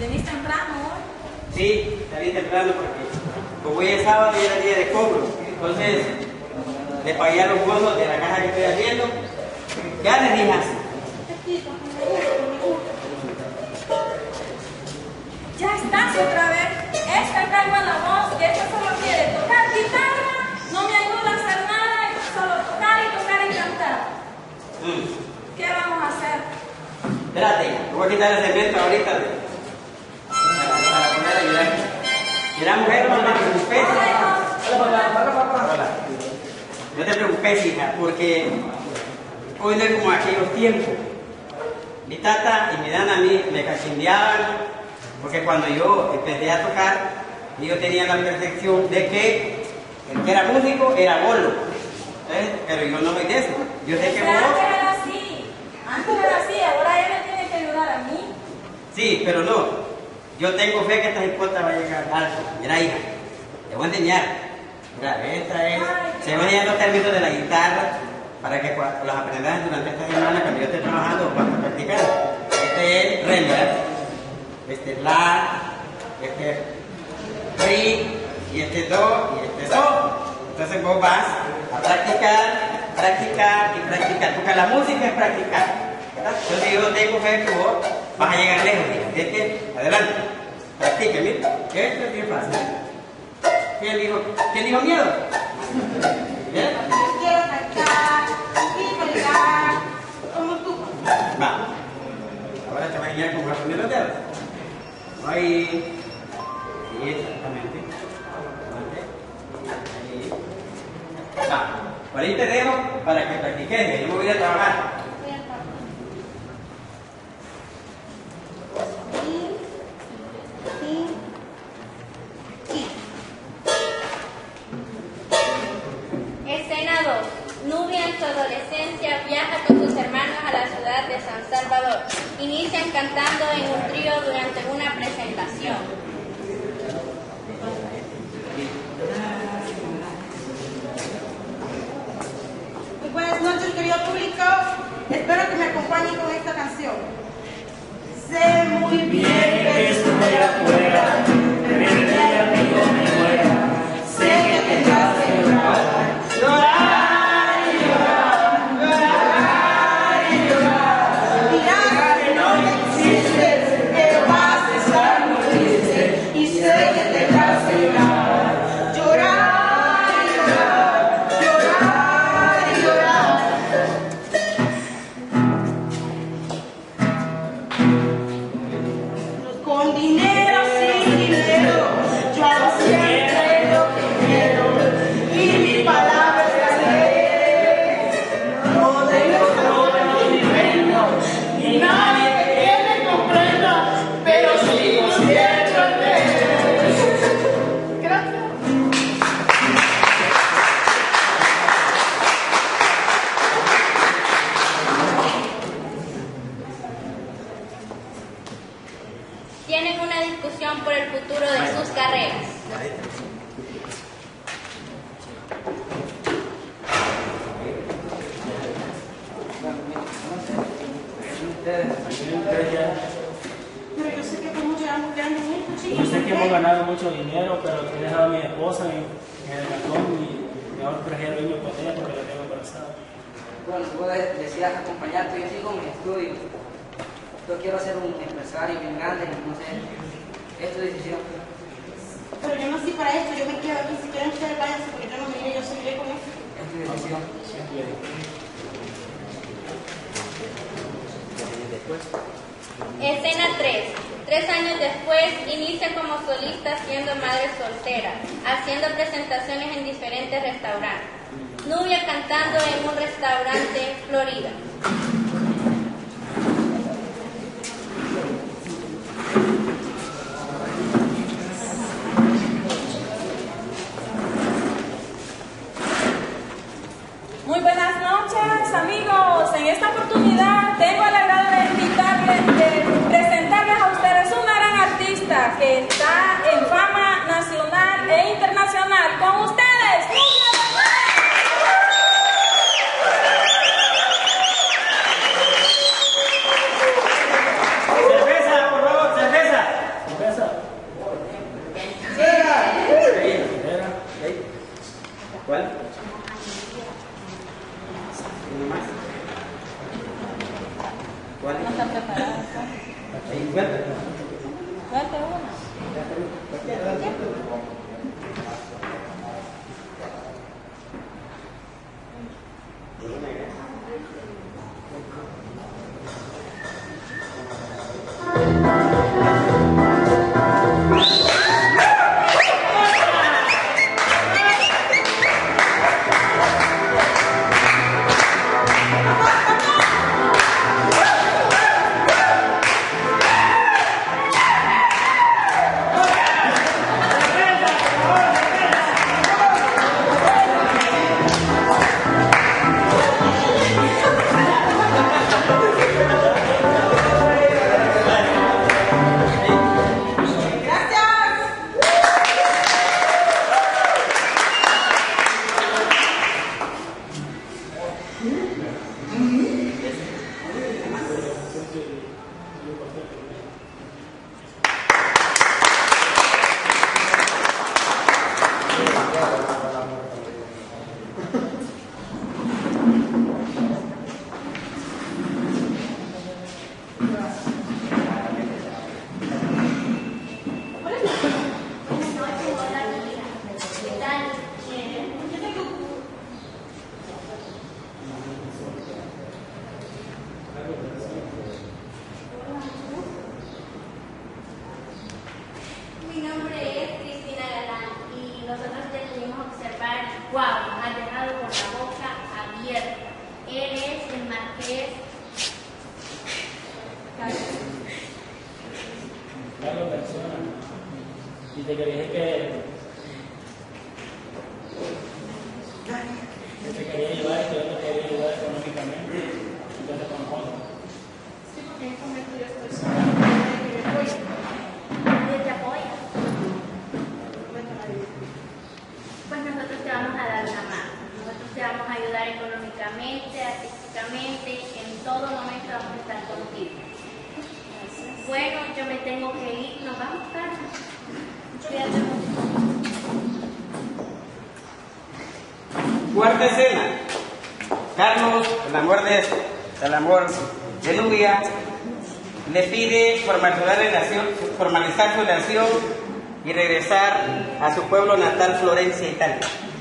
¿Venís temprano hoy? Sí, salí temprano porque como hoy es sábado y era día de cobro. Entonces, le pagué a los bonos de la caja que estoy haciendo. Ya les dije así. Ya estás otra vez. Esta calma la voz, que esta solo quiere tocar guitarra, no me ayuda a hacer nada, solo tocar y cantar. ¿Qué vamos a hacer? Espérate, voy a quitar el cemento ahorita para poder ayudar. Mira, mujer, no te preocupes. Hola. No te preocupes, hija, porque hoy no es como aquellos tiempos. Mi tata y mi nana a mí me cachimbeaban, porque cuando yo empecé a tocar, yo tenía la percepción de que el que era músico era bolo. Pero yo no soy de eso. Yo sé que vos... Antes era así, ahora ella me tiene que ayudar a mí. Sí, pero no. Yo tengo fe que esta hipota va a llegar alto. Mira, hija, te voy a enseñar. Mira, esta es... Se van a enseñar los términos de la guitarra para que los aprendas durante esta semana cuando yo esté trabajando o cuando practicar. Este es re, ¿verdad? Este es la, este es ri, y este es do, y este es do. Entonces vos vas a practicar, practicar y practicar, porque la música es practicar, ¿verdad? Entonces yo tengo fe que vos vas a llegar lejos, adelante, practique, mira, esto es bien fácil. ¿Quién dijo miedo? ¿Bien? Yo quiero cantar y bailar como tú. Va, ahora te voy a enseñar cómo vas a poner los dedos. Ahí, sí, exactamente. Ahí. Va, por ahí te dejo para que practiques, yo me voy a trabajar. Escena 2. Nubia en su adolescencia viaja con sus hermanos a la ciudad de San Salvador. Inician cantando en un trío durante una presentación. Muy buenas noches, querido público. Espero que me acompañen con esta canción. Sé muy bien que estoy afuera, de mi amigo me muera. Sé que tendrás que llorar. Llorar y llorar, llorar y llorar. Dirás que no me existes, que vas a estar muy triste. Y sé que tendrás que llorar. Llorar y llorar, llorar y llorar. Con dinero, sin dinero, yo hago siempre lo que quiero. Y mi palabra es la ley. No tengo trono ni reino, ni nadie que me comprenda, pero sigo siendo el rey. Gracias. Tienen una discusión por el futuro de sus carreras. Pero yo sé que como llevamos ganando mucho, chicos. Yo sé que hemos ganado mucho dinero, pero he dejado a mi esposa en el balcón y ahora prefiero irme con ella porque la tengo embarazada. Bueno, tú decías acompañarte, yo sigo mi estudio. Yo quiero ser un empresario bien grande, no sé, es tu decisión. Pero yo no estoy para esto, yo me quedo aquí. Si quieren ustedes váyanse porque yo no me iré, yo seguiré con esto. Es tu decisión. Escena 3. 3 años después, inicia como solista siendo madre soltera, haciendo presentaciones en diferentes restaurantes. Nubia cantando en un restaurante Florida. Muy buenas noches, amigos. En esta oportunidad tengo el agrado de presentarles a ustedes una gran artista que está en fama nacional e internacional. Con ustedes, Nubia Bebé. Cerveza, por favor, cerveza. Mi nombre es Cristina Galán y nosotros te pudimos observar, wow, has dejado con la boca abierta. Eres el marqués Carlos Persona. Y te quería decir que te quería ayudar y que yo te quería ayudar económicamente. Yo te conozco. Sí, porque en este momento yo estoy sola. Que me apoye. nadie te apoya. Cuéntame ahí. Pues nosotros te vamos a dar una mano. Nosotros te vamos a ayudar económicamente, artísticamente, en todo momento vamos a estar contigo. Bueno, yo me tengo que ir, nos vamos, Carlos. Cuídate mucho. Cuarta escena. Carlos, el amor de Nubia, le pide formalizar su relación y regresar a su pueblo natal, Florencia, Italia.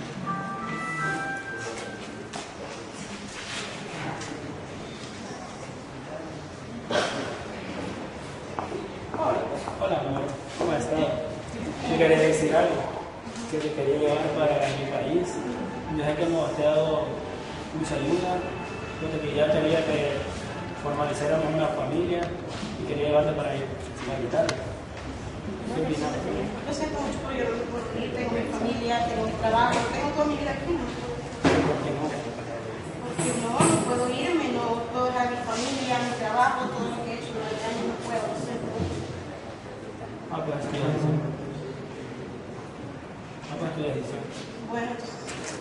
Hola, amor. ¿Cómo has estado? Te quería decir algo. Que te quería llevar para mi país. Yo sé que hemos dado mucha ayuda. Yo ya quería que formalizáramos una familia y quería llevarte para Italia. ¿Qué opinas? Lo siento mucho, pero yo no puedo ir. Tengo mi familia, tengo mi trabajo, tengo toda mi vida aquí. ¿No? ¿Por qué no? Porque no puedo irme, no puedo dejar mi familia, mi trabajo, todo lo que he hecho durante años, no puedo, lo siento mucho. Pues tu decisión. Pues tu decisión. Bueno, entonces.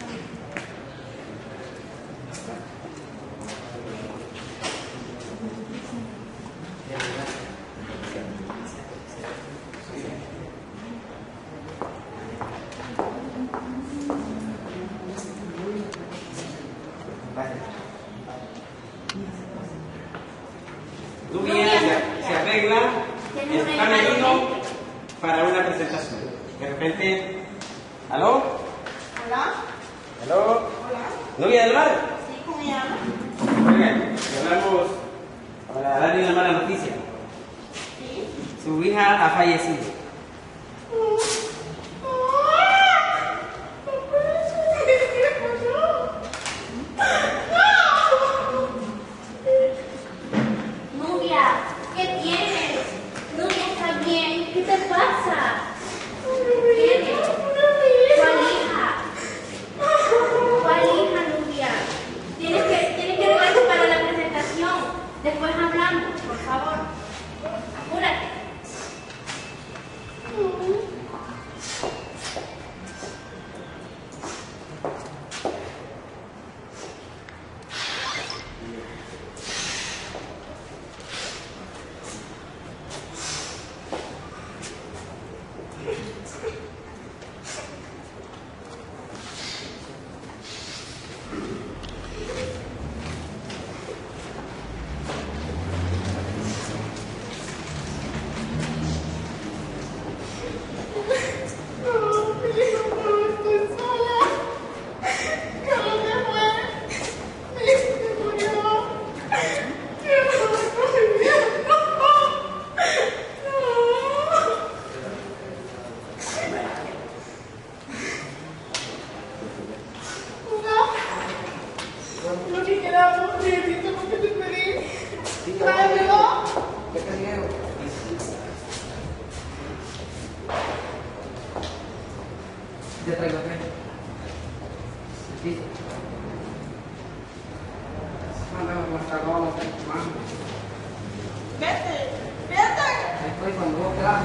Nubia se arregla, está venido para una presentación. De repente, ¿aló? Hola, ¿Aló? hola. ¿Nubia del Mar? Sí, con ella. Oigan, hablamos para darle una mala noticia. Sí. Su hija ha fallecido. Nubia, ¿qué tienes? Nubia, ¿está bien? ¿Qué te pasa? ¿Qué tienes? ¿Cuál hija? ¿Cuál hija, Nubia? Tienes que regresar para la presentación. Después hablamos, por favor. Apúrate. Te traigo tres. Sí. Vete, vete. Estoy cuando vos quedas.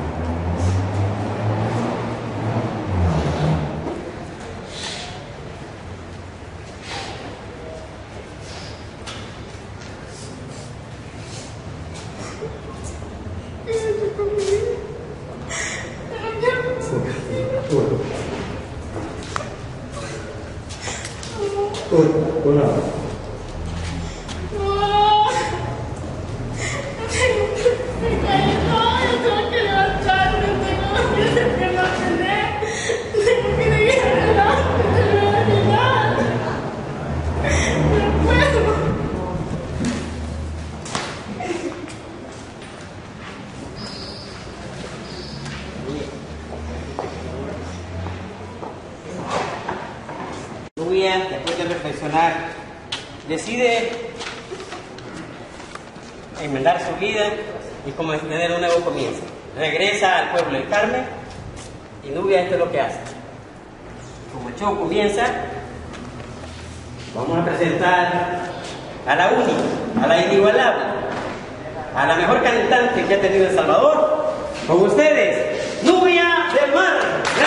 Nubia, después de reflexionar, decide enmendar su vida y como tener un nuevo comienzo. Regresa al pueblo del Carmen y Nubia esto es lo que hace. Como el show comienza, vamos a presentar a la única, a la inigualable, a la mejor cantante que ha tenido El Salvador. Con ustedes, Nubia del Mar.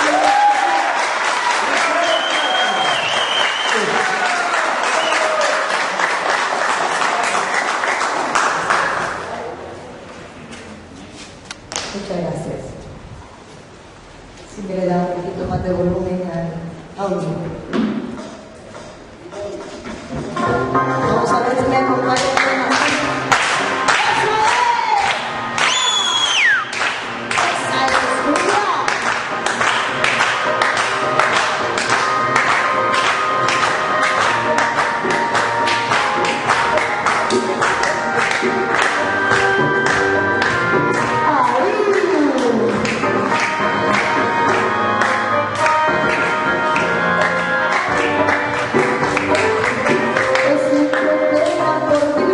Muchas gracias. Si me le da un poquito más de volumen al audio. Vamos a ver si me acompañan. Es un problema por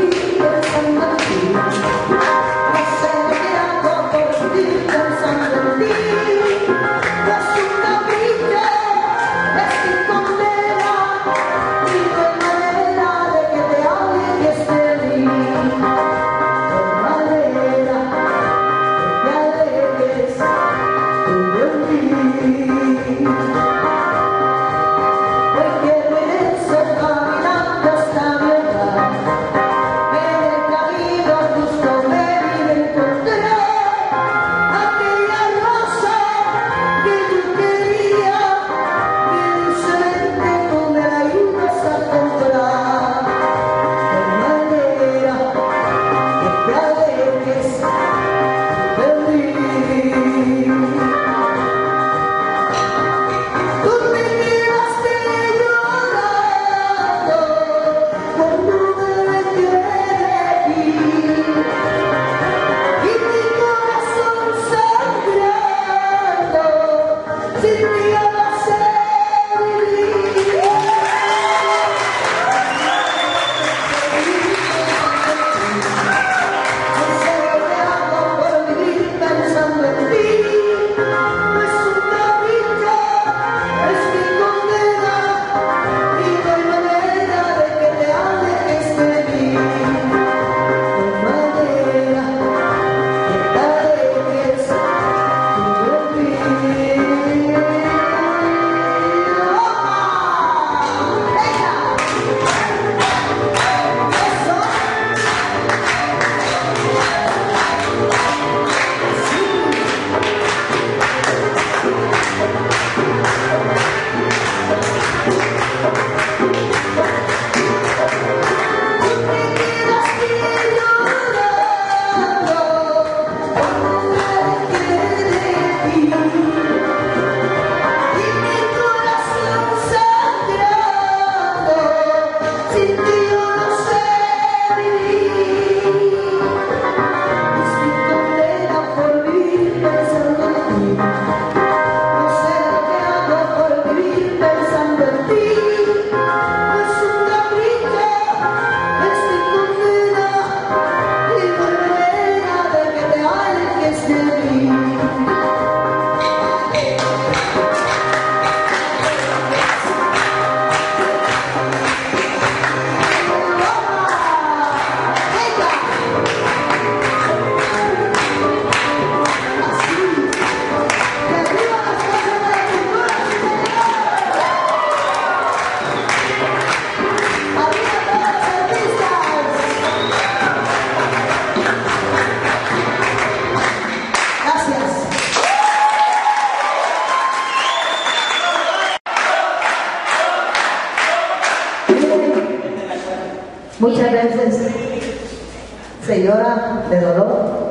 Muchas veces se llora de dolor.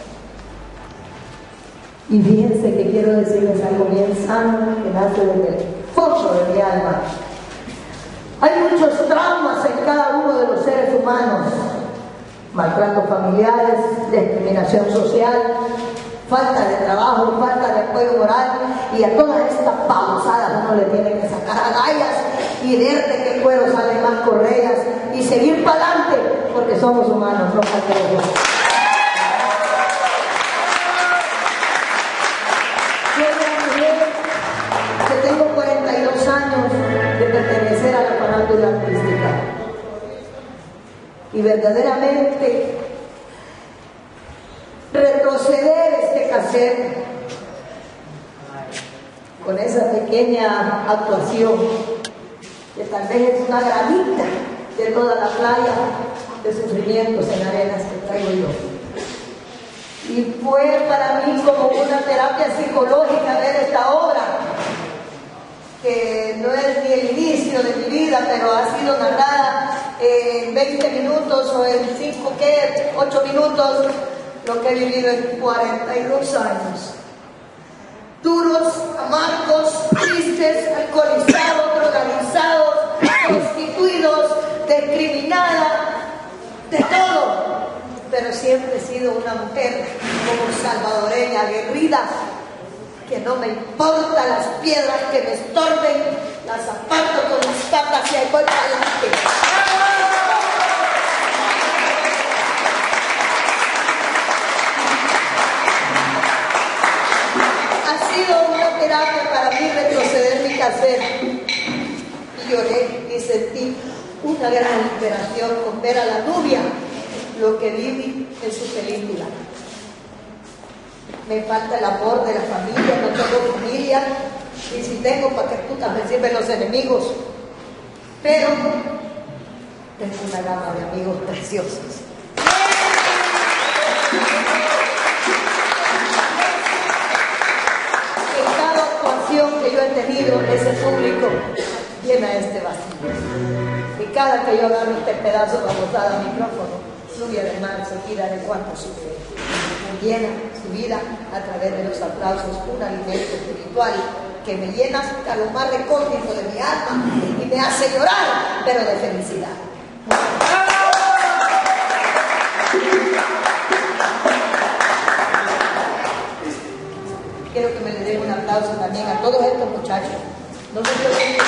Y fíjense que quiero decirles algo bien sano que nace desde el fondo de mi alma. Hay muchos traumas en cada uno de los seres humanos: maltratos familiares, discriminación social, falta de trabajo, falta de apoyo moral, y a todas estas babosadas uno le tiene que sacar agallas y ver de qué cuero salen más correas y seguir para adelante, porque somos humanos, no cangrejos. Que tengo 42 años de pertenecer a la farándula artística, y verdaderamente retroceder este cassette con esa pequeña actuación, que tal vez es una granita de toda la playa de sufrimientos en arenas que traigo yo. Y fue para mí como una terapia psicológica ver esta obra, que no es ni el inicio de mi vida, pero ha sido narrada en 20 minutos o en 8 minutos, lo que he vivido en 42 años. Duros, amargos, tristes, alcoholizados, drogadizados, prostituidos, discriminada, de todo. Pero siempre he sido una mujer como salvadoreña, aguerrida, que no me importan las piedras que me estorben, las aparto con mis patas y ahí voy para adelante. Ha sido una terapia para mí retroceder mi cassette, y lloré y sentí una gran liberación con ver a la Nubia lo que viví en su película. Me falta el amor de la familia, no tengo familia, y si tengo, ¿para qué putas me sirven los enemigos? Pero tengo una gama de amigos preciosos. En cada actuación que yo he tenido, ese público llena este vacío. Y cada que yo agarro este pedazo babosada al micrófono, Nubia del Mar se tira de cuánto sufre. Llena su vida a través de los aplausos, un alimento espiritual que me llena hasta lo más recóndito de mi alma y me hace llorar, pero de felicidad. Quiero que me le den un aplauso también a todos estos muchachos. No se preocupen.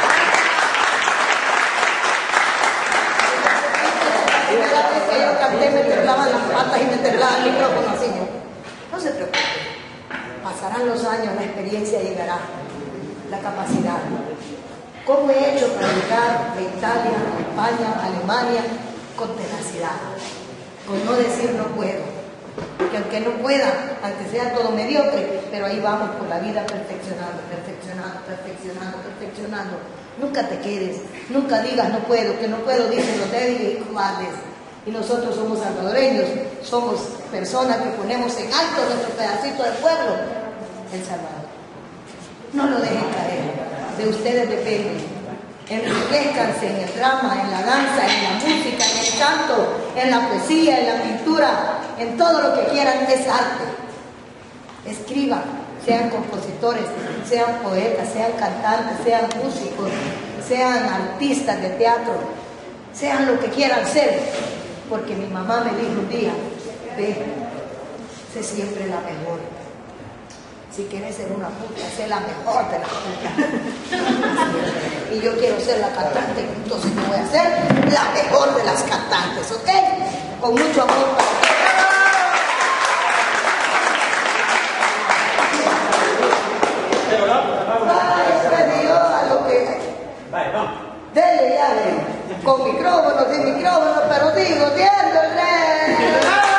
Cada vez que yo canté me temblaban las patas y me temblaba el micrófono así. No se preocupen, pasarán los años, la experiencia llegará, la capacidad. ¿Cómo he hecho para llegar de Italia, España, Alemania con tenacidad? Con no decir no puedo, que aunque no pueda, aunque sea todo mediocre, pero ahí vamos por la vida perfeccionando, perfeccionando, perfeccionando, perfeccionando. Nunca te quedes, nunca digas no puedo, que no puedo, dicen los débiles y cobardes. Y nosotros somos salvadoreños, somos personas que ponemos en alto nuestro pedacito del pueblo, El Salvador. No lo dejen caer, de ustedes depende. Enriquezcanse en el drama, en la danza, en la música, en el canto, en la poesía, en la pintura, en todo lo que quieran, es arte. Escriban, sean compositores, sean poetas, sean cantantes, sean músicos, sean artistas de teatro, sean lo que quieran ser. Porque mi mamá me dijo un día, ve, sé siempre la mejor. Si quieres ser una puta, sé la mejor de las putas. Y yo quiero ser la cantante, entonces yo voy a ser la mejor de las cantantes, ¿ok? Con mucho amor para ti. Dele, ya, con micrófono, sin micrófono, pero sigo siendo el rey.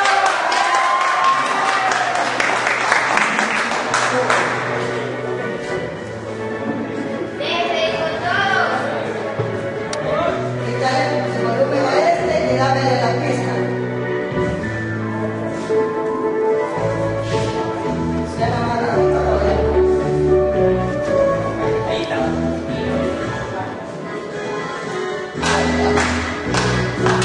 Quítale el volumen a este y dámele la pista. Se la van a dar. Ahí está.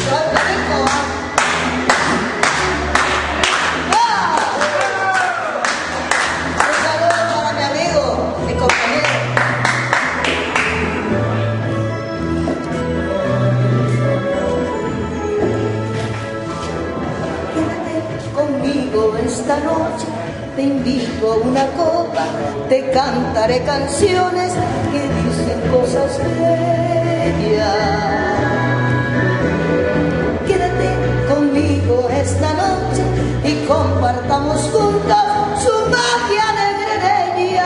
invito a una copa, te cantaré canciones que dicen cosas bellas. Quédate conmigo esta noche y compartamos juntos su magia negreña.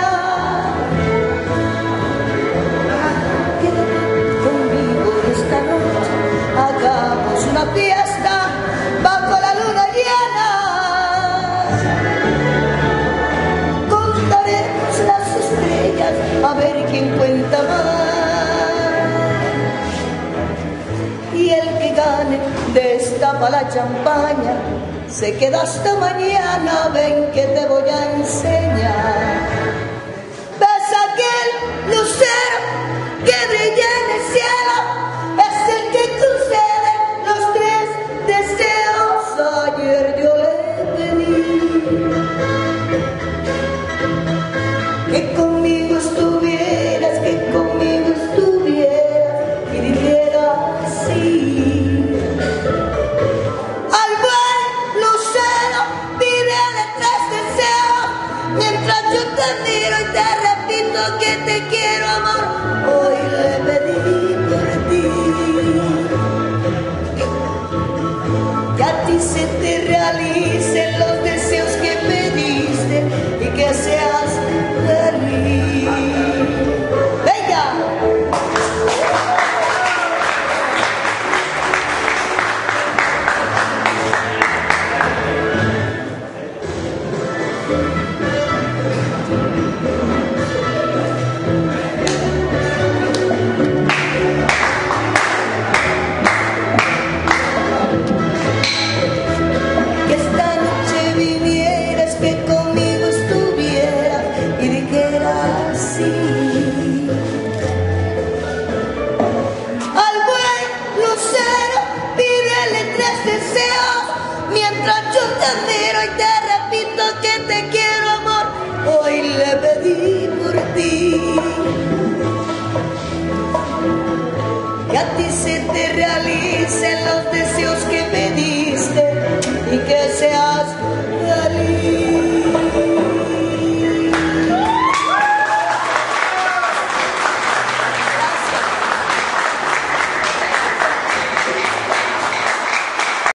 Quédate conmigo esta noche, hagamos una fiesta bajo la luna llena. Contaremos las estrellas a ver quién cuenta más. Y el que gane destapa la champaña, se queda hasta mañana, ven que te voy a enseñar. ¿Ves aquel lucero que brilla en el cielo? Es el que concede los 3 deseos. Ayer yo le pedí que conmigo estuvieras, que conmigo estuvieras y dijera sí. Al buen lucero pídele 3 deseos, mientras yo te miro y te repito que te quiero, amor. Hoy le pedí por ti, que a ti se te realicen los deseos que pediste y que seas